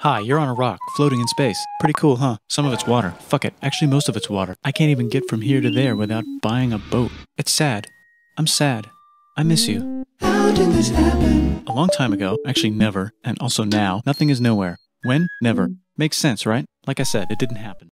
Hi, you're on a rock, floating in space. Pretty cool, huh? Some of it's water. Fuck it. Actually, most of it's water. I can't even get from here to there without buying a boat. It's sad. I'm sad. I miss you. How did this happen? A long time ago, actually never, and also now, nothing is nowhere. When? Never. Makes sense, right? Like I said, it didn't happen.